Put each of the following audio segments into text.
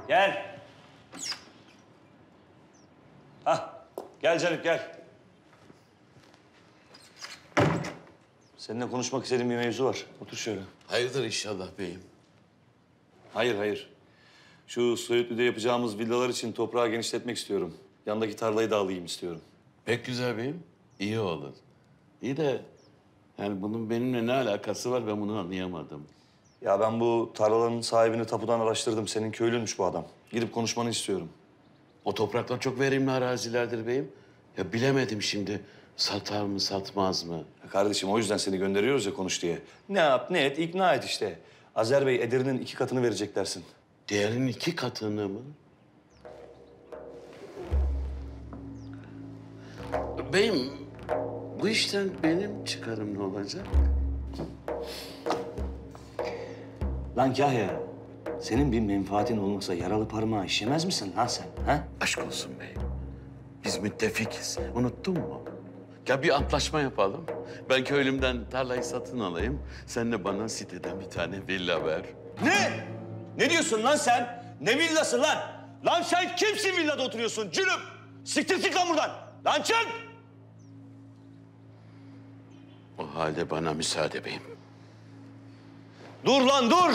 Gel. Hah, gel canım gel. Seninle konuşmak istediğim bir mevzu var. Otur şöyle. Hayırdır inşallah beyim. Hayır, hayır. Şu Söğütlü'de yapacağımız villalar için toprağı genişletmek istiyorum. Yandaki tarlayı da alayım istiyorum. Pek güzel beyim. İyi olur. İyi de yani bunun benimle ne alakası var ben bunu anlayamadım. Ya ben bu tarlaların sahibini tapudan araştırdım. Senin köylünmüş bu adam. Gidip konuşmanı istiyorum. O topraklar çok verimli arazilerdir beyim. Ya bilemedim şimdi satar mı satmaz mı? Ya kardeşim o yüzden seni gönderiyoruz ya konuş diye. Ne yap ne et ikna et işte. Azer Bey ederinin 2 katını verecek dersin. Değerinin 2 katını mı? Beyim bu işten benim çıkarım ne olacak? Lan Kahya, senin bir menfaatin olmasa yaralı parmağı işemez misin lan sen? Ha? Aşk olsun beyim. Biz müttefikiz. Unuttun mu? Ya bir antlaşma yapalım. Ben köylümden tarlayı satın alayım. Sen de bana siteden bir tane villa ver. Ne? Ne diyorsun lan sen? Ne villası lan? Lan sen kimsin villada oturuyorsun cülüm? Siktir git lan buradan. Lan çık! O halde bana müsaade beyim. Dur lan dur!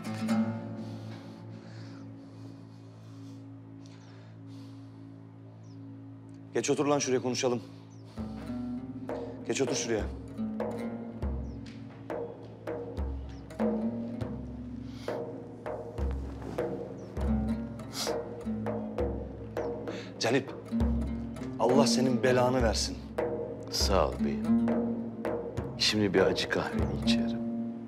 Geç otur lan şuraya konuşalım. Geç otur şuraya. Canip, Allah senin belanı versin. Sağ ol beyim. Şimdi bir acı kahveni içerim.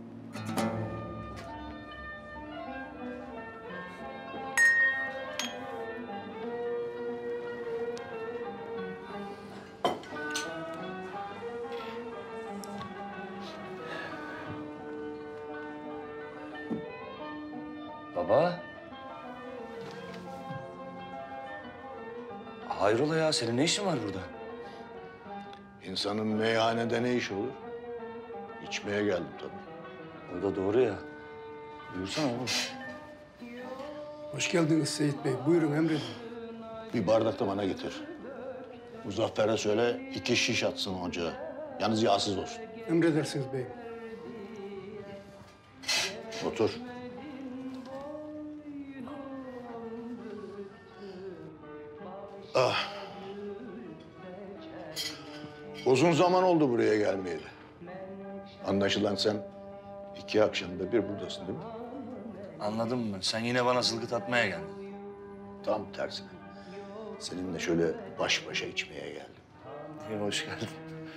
Baba. Hayrola ya, senin ne işin var burada? İnsanın meyhanede ne iş olur? İçmeye geldim tabii. O da doğru ya. Buyursana oğlum. Hoş geldiniz Seyit Bey. Buyurun emredin. Bir bardak da bana getir. Muzaffer'e söyle 2 şiş atsın ocağa. Yalnız yağsız olsun. Emredersiniz beyim. Otur. Ah. Uzun zaman oldu buraya gelmeyeli. Anlaşılan sen 2 akşamda bir buradasın değil mi? Anladım ben. Sen yine bana zılgıt atmaya geldin. Tam tersine. Seninle şöyle baş başa içmeye geldim. İyi, hoş geldin.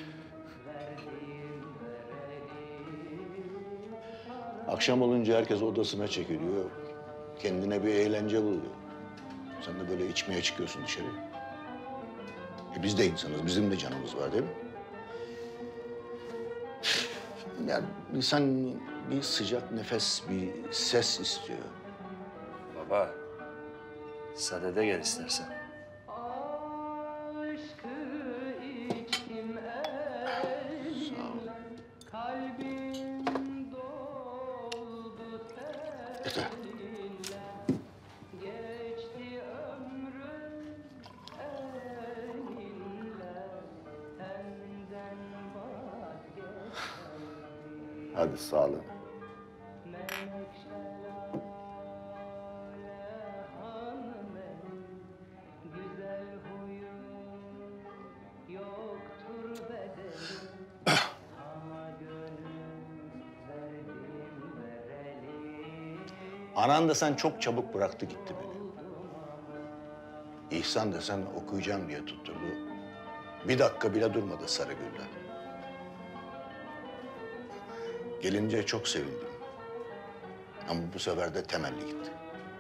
Akşam olunca herkes odasına çekiliyor. Kendine bir eğlence buluyor. Sen de böyle içmeye çıkıyorsun dışarı. Biz de insanız, bizim de canımız var değil mi? Yani insan bir sıcak nefes, bir ses istiyor. Baba, sadede gel istersen. Sağ ol. Yeter. Hadi sağlığına. Anan desen çok çabuk bıraktı gitti beni. İhsan desen okuyacağım diye tutturdu. Bir dakika bile durmadı Sarıgül'de. Gelince çok sevindim. Ama bu sefer de temelli gitti.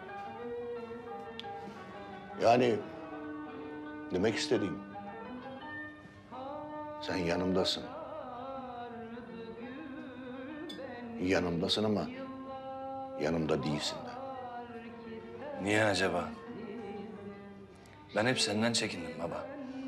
Yani demek istediğim, sen yanımdasın. Yanımdasın ama yanımda değilsin de. Niye acaba? Ben hep senden çekindim baba.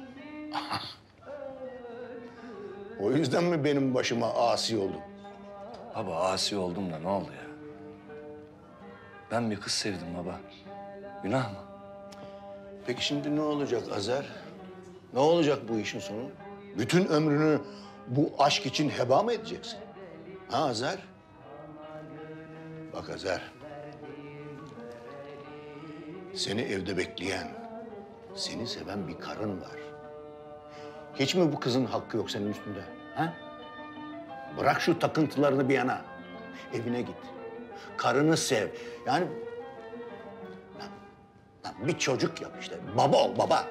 O yüzden mi benim başıma asi oldun? Baba asi oldum da ne oldu ya? Ben bir kız sevdim baba. Günah mı? Peki şimdi ne olacak Azer? Ne olacak bu işin sonu? Bütün ömrünü bu aşk için heba mı edeceksin? Ha Azer? Bak Azer. Seni evde bekleyen, seni seven bir karın var. Hiç mi bu kızın hakkı yok senin üstünde? Ha? Bırak şu takıntılarını bir yana. Evine git. Karını sev. Yani lan bir çocuk yap işte. Baba ol baba.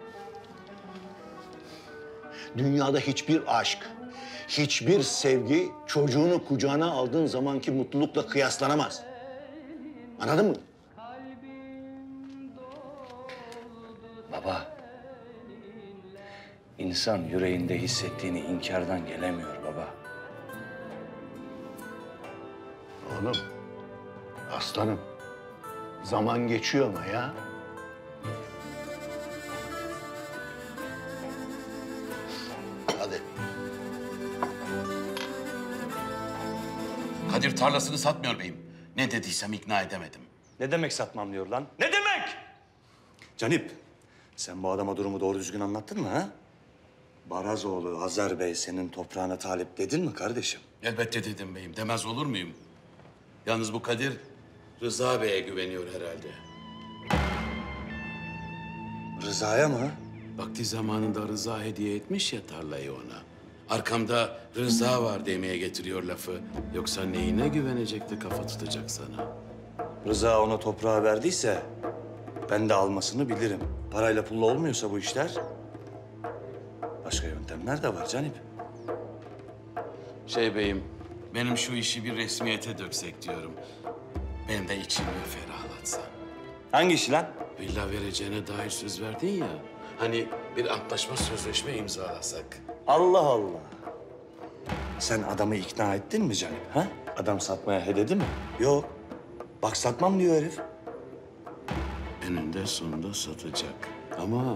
Dünyada hiçbir aşk, hiçbir sevgi çocuğunu kucağına aldığın zamanki mutlulukla kıyaslanamaz. Anladın mı? Baba, insan yüreğinde hissettiğini inkardan gelemiyor baba. Oğlum, aslanım. Zaman geçiyor ama ya. Hadi. Kadir tarlasını satmıyor beyim. Ne dediysem ikna edemedim. Ne demek satmam diyor lan? Ne demek? Canip, sen bu adama durumu doğru düzgün anlattın mı ha? Barazoğlu Hazar Bey senin toprağına talip dedin mi kardeşim? Elbette dedim beyim. Demez olur muyum? Yalnız bu Kadir Rıza Bey'e güveniyor herhalde. Rıza'ya mı? Vakti zamanında Rıza hediye etmiş ya tarlayı ona. Arkamda Rıza var demeye getiriyor lafı. Yoksa neyine güvenecek de kafa tutacak sana? Rıza ona toprağı verdiyse ben de almasını bilirim. Parayla pulla olmuyorsa bu işler başka yöntemler de var Canip. Beyim, benim şu işi bir resmiyete döksek diyorum. Benim de içimi ferahlatsa. Hangi işi lan? Villa vereceğine dair söz verdin ya. Hani bir antlaşma sözleşme imzalasak. Allah Allah. Sen adamı ikna ettin mi Canip? Ha? Adam satmaya he dedi mi? Yok. Bak satmam diyor herif. Eninde sonunda satacak. Ama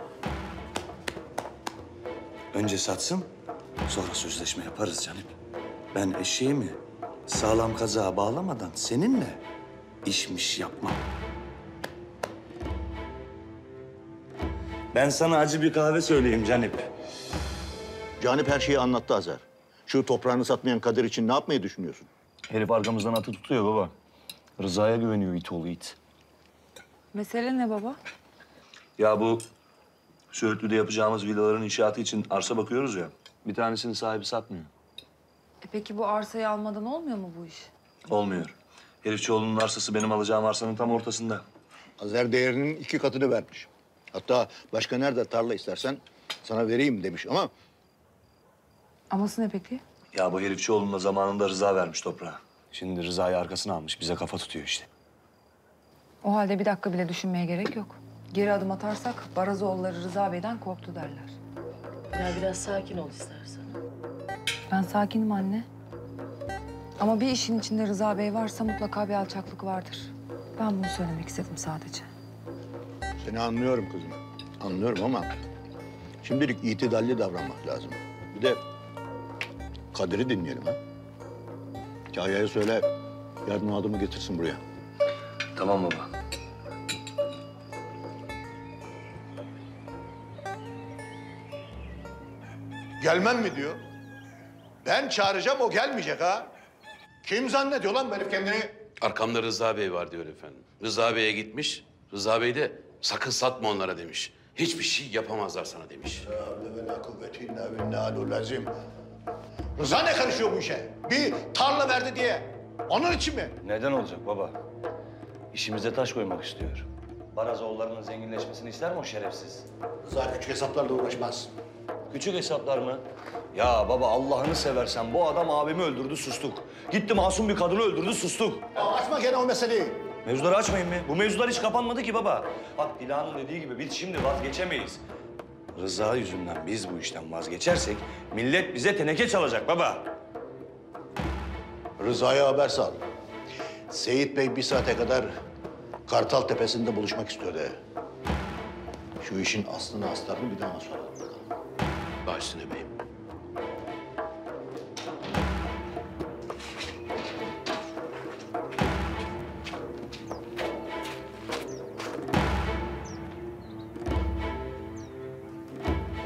Önce satsın, sonra sözleşme yaparız Canip. Ben eşeğimi sağlam kazığa bağlamadan seninle işmiş yapmam. Ben sana acı bir kahve söyleyeyim Canip. Canip her şeyi anlattı Azer. Şu toprağını satmayan Kadir için ne yapmayı düşünüyorsun? Herif arkamızdan atı tutuyor baba. Rıza'ya güveniyor it oğlu it. Mesele ne baba? Ya bu Söğütlü'de yapacağımız villaların inşaatı için arsa bakıyoruz ya. Bir tanesinin sahibi satmıyor. Peki bu arsayı almadan olmuyor mu bu iş? Olmuyor. Herifçioğlu'nun arsası benim alacağım arsanın tam ortasında. Azer değerinin 2 katını vermiş. Hatta başka nerede tarla istersen sana vereyim demiş ama... Aması ne peki? Ya bu herifçioğlu'na zamanında Rıza vermiş toprağı. Şimdi Rıza'yı arkasına almış. Bize kafa tutuyor işte. O halde bir dakika bile düşünmeye gerek yok. Geri adım atarsak Barazoğulları Rıza Bey'den korktu derler. Ya biraz sakin ol istersen. Ben sakinim anne. Ama bir işin içinde Rıza Bey varsa mutlaka bir alçaklık vardır. Ben bunu söylemek istedim sadece. Seni anlıyorum kızım. Anlıyorum ama şimdilik itidalli davranmak lazım. Bir de Kadir'i dinleyelim ha. Kahya'ya söyle yarın o adamı getirsin buraya. Tamam baba. Gelmem mi diyor? Ben çağıracağım o gelmeyecek ha. Kim zannediyor lan herif kendini? arkamda Rıza Bey var diyor efendim. Rıza Bey'e gitmiş. Rıza Bey de sakın satma onlara demiş. Hiçbir şey yapamazlar sana demiş. Rıza ne karışıyor bu işe? Bir tarla verdi diye. Onun için mi? Neden olacak baba? İşimize taş koymak istiyor. Barazoğullarının zenginleşmesini ister mi o şerefsiz? Rıza küçük hesaplarla uğraşmaz. Küçük hesaplar mı? Ya baba Allah'ını seversen bu adam abimi öldürdü sustuk. Gitti masum bir kadını öldürdü sustuk. Ya açma gene o meseleyi. Mevzuları açmayın mı? Bu mevzular hiç kapanmadı ki baba. Bak Dila'nın dediği gibi biz şimdi vazgeçemeyiz. Rıza yüzünden biz bu işten vazgeçersek millet bize teneke çalacak baba. Rıza'ya haber sal. Seyit Bey 1 saate kadar Kartal Tepesi'nde buluşmak istiyor de. Şu işin aslını astarını bir daha soralım. Baş üstüne beyim.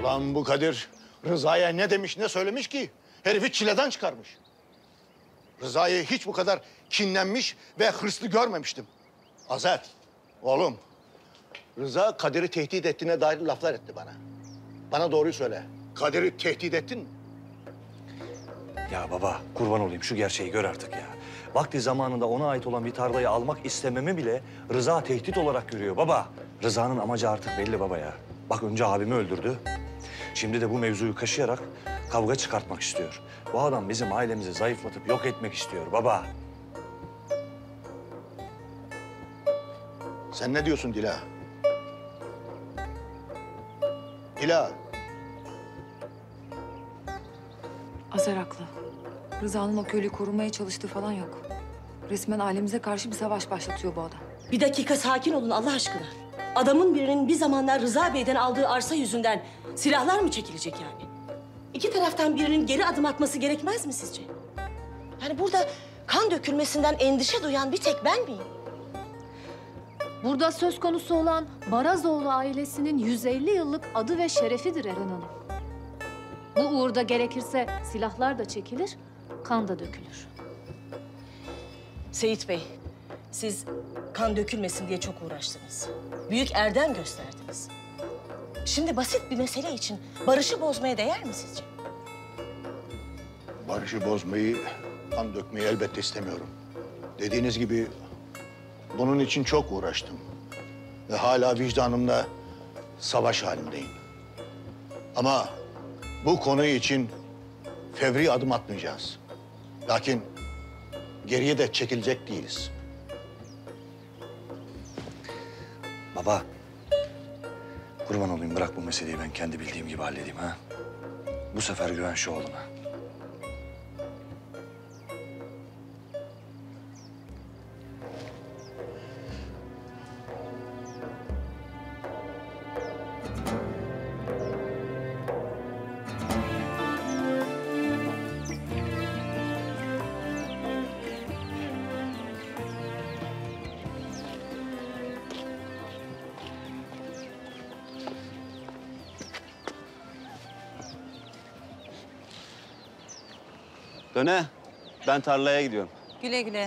Lan bu Kadir Rıza'ya ne demiş ne söylemiş ki? Herifi çileden çıkarmış. Rıza'yı hiç bu kadar kinlenmiş ve hırslı görmemiştim. Azer, oğlum. Rıza Kadir'i tehdit ettiğine dair laflar etti bana. Bana doğruyu söyle. Kadir'i tehdit ettin mi? Ya baba kurban olayım şu gerçeği gör artık ya. Vakti zamanında ona ait olan bir tarlayı almak istememi bile Rıza tehdit olarak görüyor baba. Rıza'nın amacı artık belli baba ya. Bak önce abimi öldürdü. Şimdi de bu mevzuyu kaşıyarak kavga çıkartmak istiyor. Bu adam bizim ailemizi zayıflatıp yok etmek istiyor baba. Sen ne diyorsun Dila? Dila, Azer haklı. Rıza'nın o köylüyü korumaya çalıştığı falan yok. Resmen ailemize karşı bir savaş başlatıyor bu adam. Bir dakika sakin olun Allah aşkına. Adamın birinin bir zamanlar Rıza Bey'den aldığı arsa yüzünden silahlar mı çekilecek yani? İki taraftan birinin geri adım atması gerekmez mi sizce? Yani burada kan dökülmesinden endişe duyan bir tek ben miyim? Burada söz konusu olan Barazoğlu ailesinin 150 yıllık adı ve şerefidir Eren Hanım. Bu uğurda gerekirse silahlar da çekilir, kan da dökülür. Seyit Bey, siz kan dökülmesin diye çok uğraştınız. Büyük erdem gösterdiniz. Şimdi basit bir mesele için barışı bozmaya değer mi sizce? barışı bozmayı, kan dökmeyi elbette istemiyorum. Dediğiniz gibi bunun için çok uğraştım. Ve hala vicdanımla savaş halindeyim. Ama bu konu için fevri adım atmayacağız. Lakin geriye de çekilecek değiliz. Baba, kurban olayım bırak bu meseleyi ben kendi bildiğim gibi halledeyim ha. Bu sefer güven şu oğluna. Döne, ben tarlaya gidiyorum. Güle güle.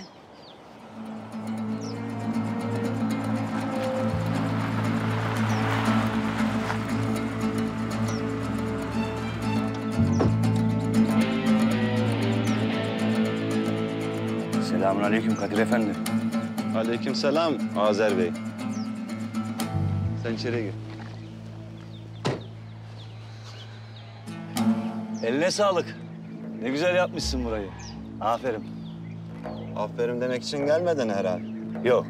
Selamünaleyküm Kadir Efendi. Aleykümselam Azer Bey. Sen içeri gir. Eline sağlık. Ne güzel yapmışsın burayı. Aferin. Aferin demek için gelmeden herhalde. Yok.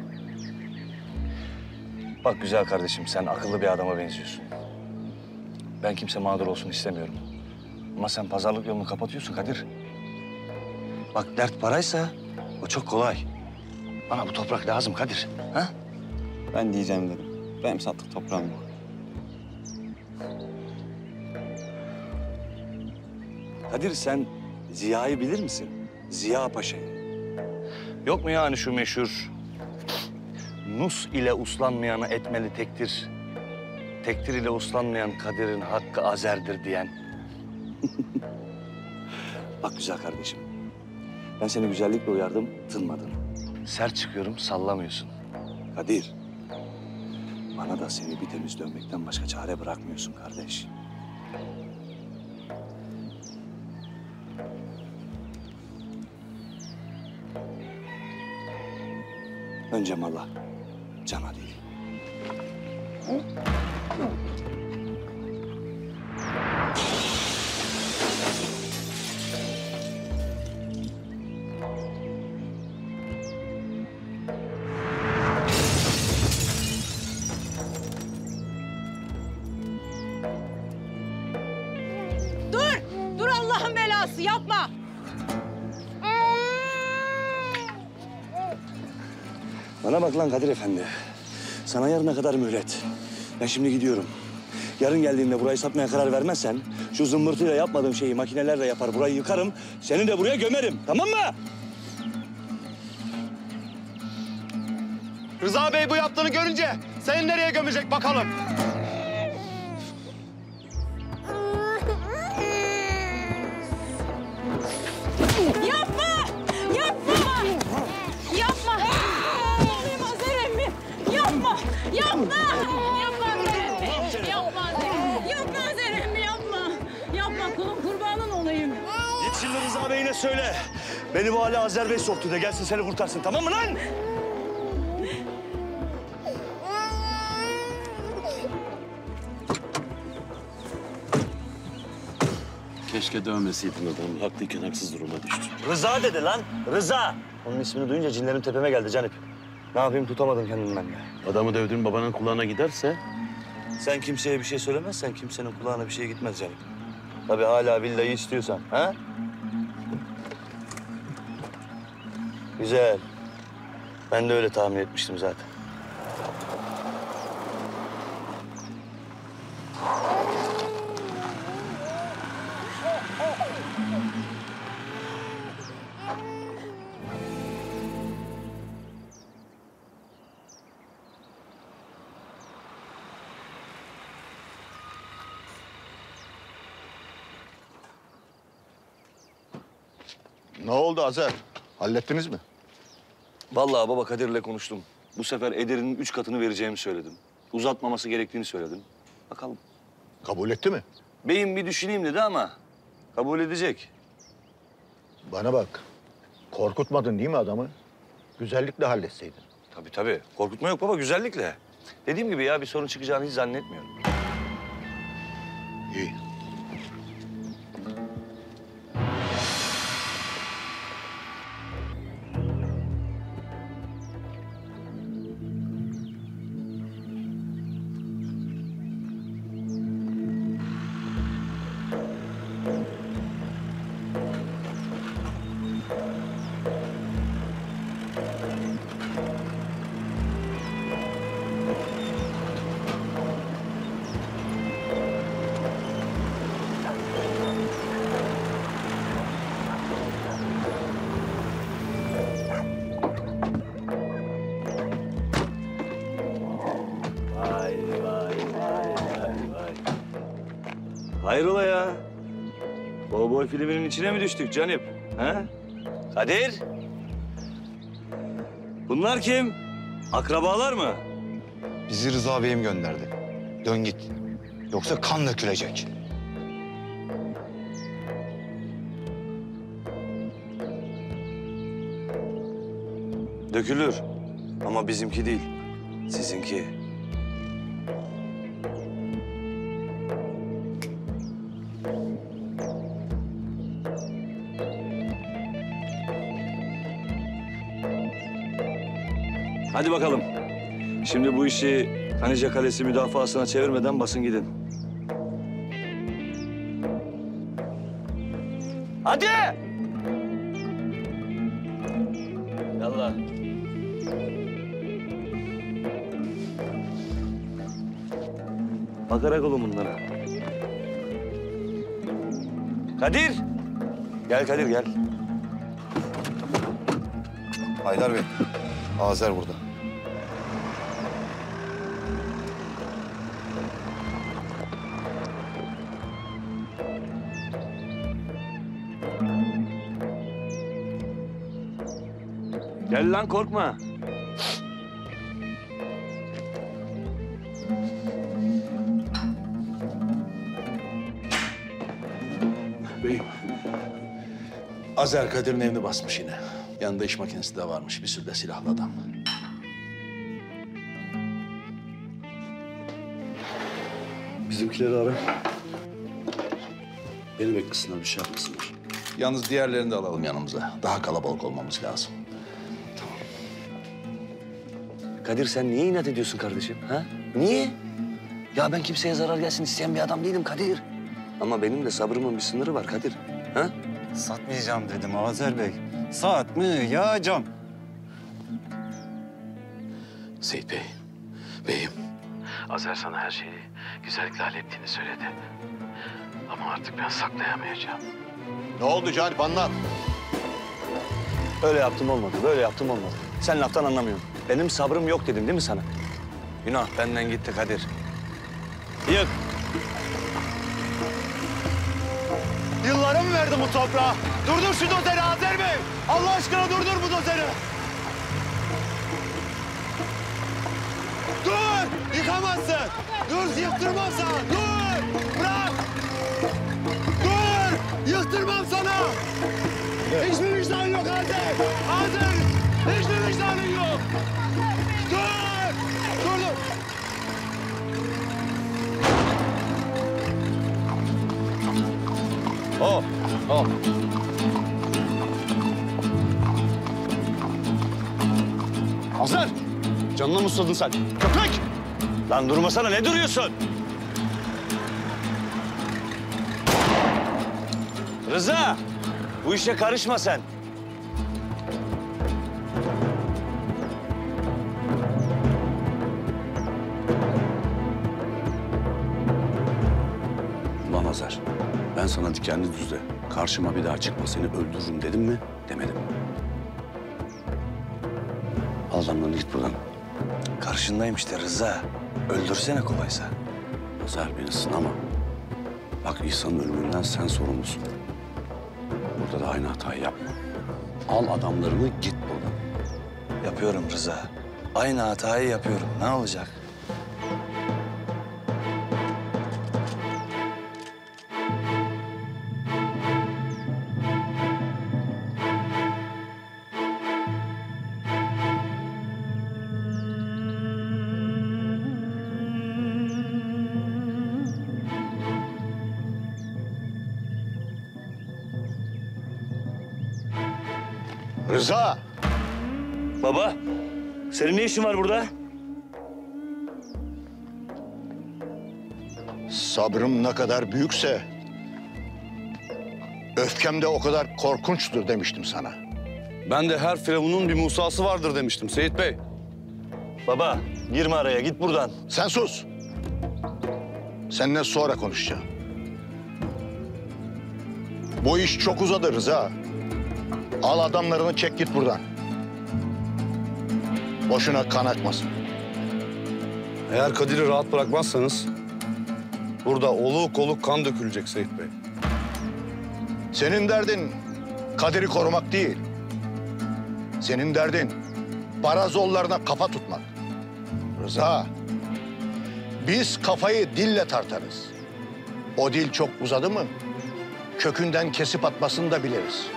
Bak güzel kardeşim, sen akıllı bir adama benziyorsun. Ben kimse mağdur olsun istemiyorum. Ama sen pazarlık yolunu kapatıyorsun Kadir. Bak dert paraysa o çok kolay. Bana bu toprak lazım Kadir. Ha? Ben diyeceğim dedim. Benim sattık toprağım yok. Kadir sen Ziya'yı bilir misin? Ziya Paşa'yı. Yok mu yani şu meşhur Nus ile uslanmayanı etmeli tektir. Tektir ile uslanmayan Kadir'in hakkı azerdir diyen. Bak güzel kardeşim. Ben seni güzellikle uyardım, tınmadın. Sert çıkıyorum, sallamıyorsun. Kadir, bana da seni bir temiz dönmekten başka çare bırakmıyorsun kardeş. Önce mala, cana değil. Dur Allah'ın belası yapma. Bana bak lan Kadir Efendi. Sana yarına kadar mühlet. Ben şimdi gidiyorum. Yarın geldiğimde burayı satmaya karar vermezsen... ...şu zımbırtıyla yapmadığım şeyi makinelerle yapar, burayı yıkarım... ...seni de buraya gömerim, tamam mı? Rıza Bey bu yaptığını görünce seni nereye gömecek bakalım. söyle. Beni bu hale Azer Bey soktu da gelsin seni kurtarsın, tamam mı lan? Keşke dövmeseydin adamı. Haklıyken haksız duruma düştün. Rıza dedi lan, Rıza. Onun ismini duyunca cinlerim tepeme geldi Canip. Ne yapayım, tutamadım kendimi ben de. Adamı dövdüğün babanın kulağına giderse... Sen kimseye bir şey söylemezsen kimsenin kulağına bir şey gitmez Canip. Tabii hala villayı istiyorsan, ha? Güzel. Ben de öyle tahmin etmiştim zaten. Ne oldu Azer? Hallettiniz mi? Vallahi baba Kadir'le konuştum. Bu sefer ederinin 3 katını vereceğimi söyledim. Uzatmaması gerektiğini söyledim. Bakalım. Kabul etti mi? Beyim bir düşüneyim dedi ama kabul edecek. Bana bak. Korkutmadın değil mi adamı? Güzellikle halletseydin. Tabii tabii. Korkutma yok baba, güzellikle. Dediğim gibi ya bir sorun çıkacağını hiç zannetmiyorum. İyi. Hayrola ya? Kovboy filminin içine mi düştük Canip? Ha? Kadir? Bunlar kim? Akrabalar mı? Bizi Rıza Bey'im gönderdi. Dön git. Yoksa kan dökülecek. Dökülür. Ama bizimki değil. Sizinki. Hadi bakalım. Şimdi bu işi Kanice Kalesi müdafaasına çevirmeden basın gidin. Hadi! Yallah. Bakarak olun bunlara. Kadir! Gel Kadir gel. Haydar Bey, Azer burada. Gel lan korkma. Beyim, Azer Kadir'in evini basmış yine. Yanında iş makinesi de varmış, bir sürü de silahlı adam. Bizimkileri ara. Beni beklesinler, bir şey yapmasınlar. Yalnız diğerlerini de alalım yanımıza. Daha kalabalık olmamız lazım. Kadir sen niye inat ediyorsun kardeşim? Ha? Niye? Ya ben kimseye zarar gelsin isteyen bir adam değilim Kadir. Ama benim de sabrımın bir sınırı var Kadir. Ha? Satmayacağım dedim Azer Bey. Satmayacağım. Seyit Bey, beyim. Azer sana her şeyi güzellikle hallettiğini söyledi. Ama artık ben saklayamayacağım. Ne oldu Canip, anlat. Öyle yaptım olmadı, böyle yaptım olmadı. Sen laftan anlamıyorsun. Benim sabrım yok dedim değil mi sana? Günah benden gitti Kadir. Yık. Yıllarımı verdim bu toprağa. Durdur şu dozeri Azer Bey. Allah aşkına durdur bu dozeri. Dur! Yıkamazsın. Dur, yıktırmam sana. Dur! Bırak! Dur! Yıktırmam sana. Hiçbir vicdanın yok Azer! Azer! Hiçbir vicdanın yok! Dur! Dur! Hop, hop. Azer! Canına mı susadın sen? Köpek! Lan durmasana, ne duruyorsun? Rıza, bu işe karışma sen. Ulan Azer, ben sana dikenli düzde karşıma bir daha çıkma seni öldürürüm dedim mi? Demedim. Al adamlarını git buradan. Karşındayım işte Rıza. Öldürsene kolaysa. Azer beni sınama. Bak İhsan'ın ölümünden sen sorumlusun. Burada da aynı hatayı yapma. Al adamlarını git buradan. Yapıyorum Rıza. Aynı hatayı yapıyorum. Ne olacak? Rıza! Baba, senin ne işin var burada? Sabrım ne kadar büyükse öfkem de o kadar korkunçtur demiştim sana. Ben de her firavunun bir Musa'sı vardır demiştim Seyit Bey. Baba, girme araya, git buradan. Sen sus. Seninle sonra konuşacağım. Bu iş çok uzadı Rıza. Al adamlarını çek git buradan. Boşuna kan akmasın. Eğer Kadir'i rahat bırakmazsanız burada oluk oluk kan dökülecek Seyit Bey. Senin derdin Kadir'i korumak değil. Senin derdin Barazollarına kafa tutmak. Rıza, biz kafayı dille tartarız. O dil çok uzadı mı kökünden kesip atmasını da biliriz.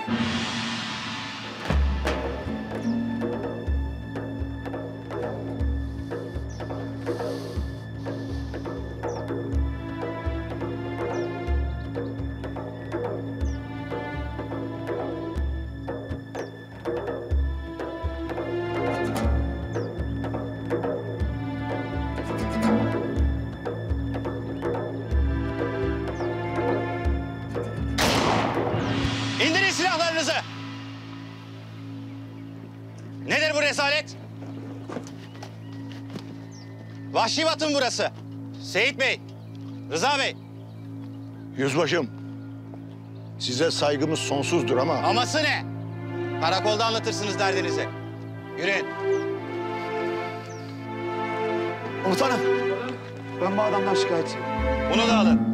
İndirin silahlarınızı! Nedir bu rezalet? Vahşi Batın burası. Seyit Bey, Rıza Bey. Yüzbaşım, size saygımız sonsuzdur ama... Aması ne? Karakolda anlatırsınız derdinizi. Yürüyün. Komutanım, ben bu adamdan şikayetçiyim. Bunu da alın.